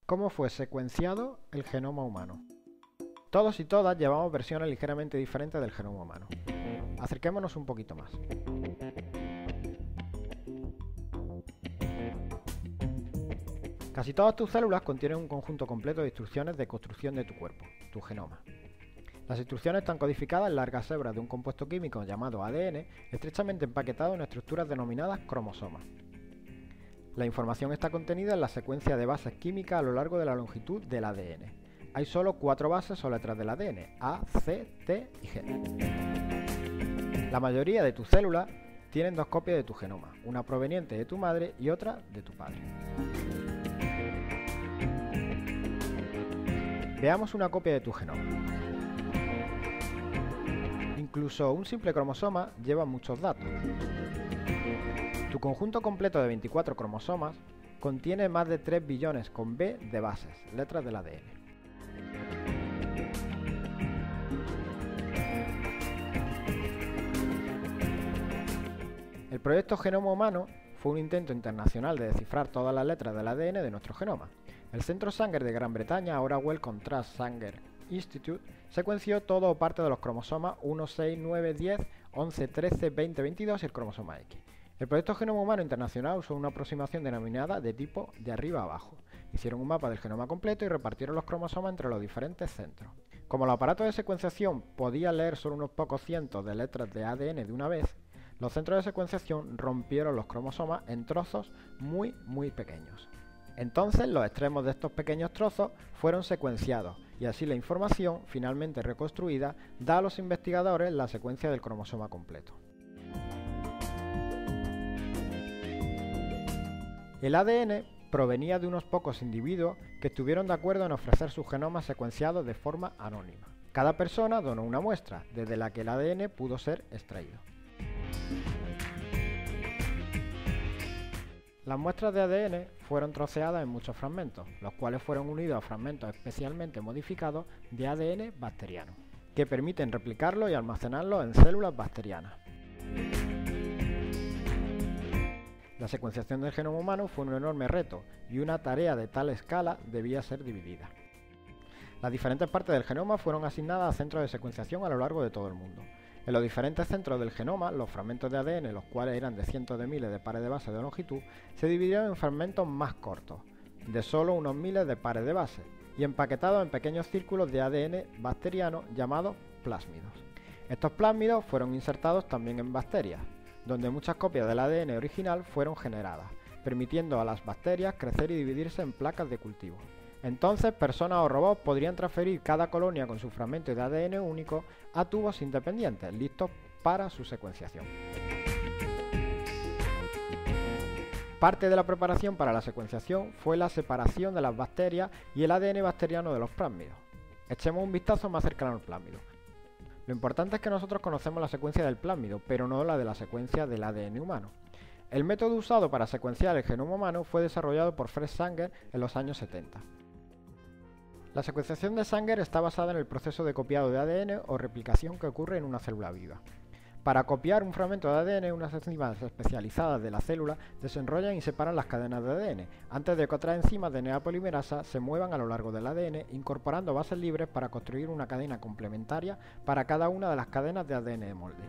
¿Cómo fue secuenciado el genoma humano? Todos y todas llevamos versiones ligeramente diferentes del genoma humano. Acerquémonos un poquito más. Casi todas tus células contienen un conjunto completo de instrucciones de construcción de tu cuerpo, tu genoma. Las instrucciones están codificadas en largas hebras de un compuesto químico llamado ADN, estrechamente empaquetado en estructuras denominadas cromosomas. La información está contenida en la secuencia de bases químicas a lo largo de la longitud del ADN. Hay solo 4 bases o letras del ADN, A, C, T y G. La mayoría de tus células tienen 2 copias de tu genoma, una proveniente de tu madre y otra de tu padre. Veamos una copia de tu genoma. Incluso un simple cromosoma lleva muchos datos. Tu conjunto completo de 24 cromosomas contiene más de 3 billones con B de bases, letras del ADN. El proyecto Genoma Humano fue un intento internacional de descifrar todas las letras del ADN de nuestro genoma. El Centro Sanger de Gran Bretaña, ahora Wellcome Trust Sanger Institute, secuenció todo o parte de los cromosomas 1, 6, 9, 10, 11, 13, 20, 22 y el cromosoma X. El proyecto Genoma Humano Internacional usó una aproximación denominada de tipo de arriba a abajo. Hicieron un mapa del genoma completo y repartieron los cromosomas entre los diferentes centros. Como el aparato de secuenciación podía leer solo unos pocos cientos de letras de ADN de una vez, los centros de secuenciación rompieron los cromosomas en trozos muy pequeños. Entonces los extremos de estos pequeños trozos fueron secuenciados y así la información finalmente reconstruida da a los investigadores la secuencia del cromosoma completo. El ADN provenía de unos pocos individuos que estuvieron de acuerdo en ofrecer sus genomas secuenciados de forma anónima. Cada persona donó una muestra, desde la que el ADN pudo ser extraído. Las muestras de ADN fueron troceadas en muchos fragmentos, los cuales fueron unidos a fragmentos especialmente modificados de ADN bacteriano, que permiten replicarlo y almacenarlo en células bacterianas. La secuenciación del genoma humano fue un enorme reto y una tarea de tal escala debía ser dividida. Las diferentes partes del genoma fueron asignadas a centros de secuenciación a lo largo de todo el mundo. En los diferentes centros del genoma, los fragmentos de ADN, los cuales eran de cientos de miles de pares de bases de longitud, se dividieron en fragmentos más cortos, de solo unos miles de pares de bases, y empaquetados en pequeños círculos de ADN bacteriano llamados plásmidos. Estos plásmidos fueron insertados también en bacterias, donde muchas copias del ADN original fueron generadas, permitiendo a las bacterias crecer y dividirse en placas de cultivo. Entonces, personas o robots podrían transferir cada colonia con su fragmento de ADN único a tubos independientes, listos para su secuenciación. Parte de la preparación para la secuenciación fue la separación de las bacterias y el ADN bacteriano de los plásmidos. Echemos un vistazo más cercano al plásmido. Lo importante es que nosotros conocemos la secuencia del plásmido, pero no la de la secuencia del ADN humano. El método usado para secuenciar el genoma humano fue desarrollado por Fred Sanger en los años 70. La secuenciación de Sanger está basada en el proceso de copiado de ADN o replicación que ocurre en una célula viva. Para copiar un fragmento de ADN, unas enzimas especializadas de la célula desenrollan y separan las cadenas de ADN, antes de que otras enzimas de DNA polimerasa se muevan a lo largo del ADN, incorporando bases libres para construir una cadena complementaria para cada una de las cadenas de ADN de molde.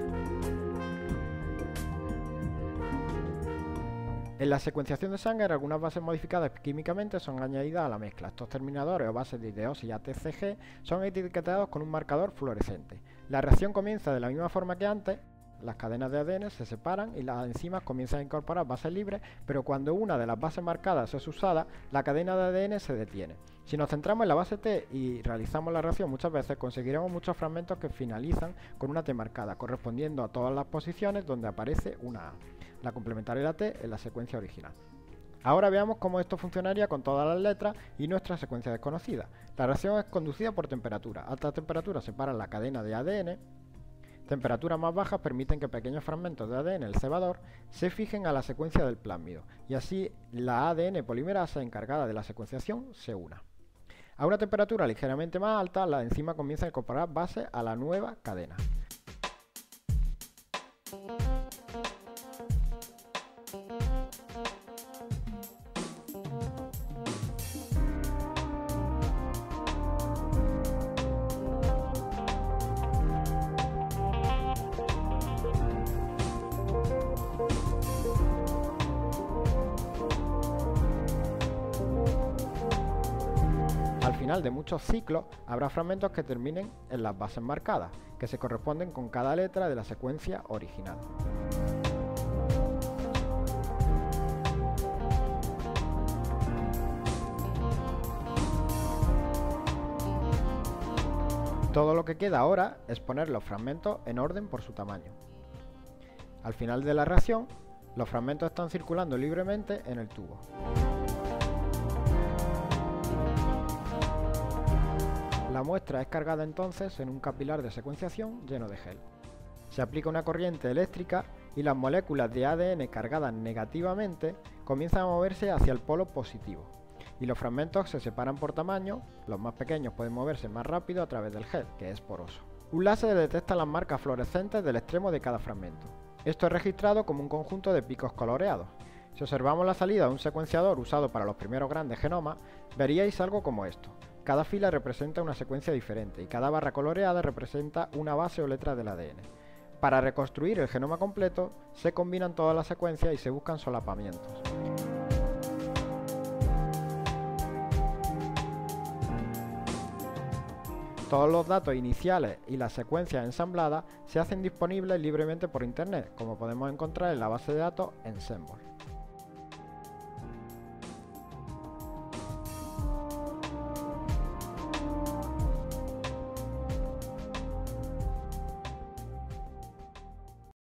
En la secuenciación de Sanger, algunas bases modificadas químicamente son añadidas a la mezcla. Estos terminadores o bases de ideosis ATCG son etiquetados con un marcador fluorescente. La reacción comienza de la misma forma que antes. Las cadenas de ADN se separan y las enzimas comienzan a incorporar bases libres, pero cuando una de las bases marcadas es usada, la cadena de ADN se detiene. Si nos centramos en la base T y realizamos la reacción muchas veces, conseguiremos muchos fragmentos que finalizan con una T marcada, correspondiendo a todas las posiciones donde aparece una A. La complementariedad T en la secuencia original. Ahora veamos cómo esto funcionaría con todas las letras y nuestra secuencia desconocida. La reacción es conducida por temperatura. Altas temperaturas separan la cadena de ADN. Temperaturas más bajas permiten que pequeños fragmentos de ADN, el cebador, se fijen a la secuencia del plásmido y así la ADN polimerasa encargada de la secuenciación se una. A una temperatura ligeramente más alta, la enzima comienza a incorporar bases a la nueva cadena. Al final de muchos ciclos habrá fragmentos que terminen en las bases marcadas, que se corresponden con cada letra de la secuencia original. Todo lo que queda ahora es poner los fragmentos en orden por su tamaño. Al final de la reacción, los fragmentos están circulando libremente en el tubo. La muestra es cargada entonces en un capilar de secuenciación lleno de gel. Se aplica una corriente eléctrica y las moléculas de ADN cargadas negativamente comienzan a moverse hacia el polo positivo, y los fragmentos se separan por tamaño. Los más pequeños pueden moverse más rápido a través del gel, que es poroso. Un láser detecta las marcas fluorescentes del extremo de cada fragmento. Esto es registrado como un conjunto de picos coloreados. Si observamos la salida de un secuenciador usado para los primeros grandes genomas, veríais algo como esto. Cada fila representa una secuencia diferente y cada barra coloreada representa una base o letra del ADN. Para reconstruir el genoma completo, se combinan todas las secuencias y se buscan solapamientos. Todos los datos iniciales y las secuencias ensambladas se hacen disponibles libremente por internet, como podemos encontrar en la base de datos Ensembl.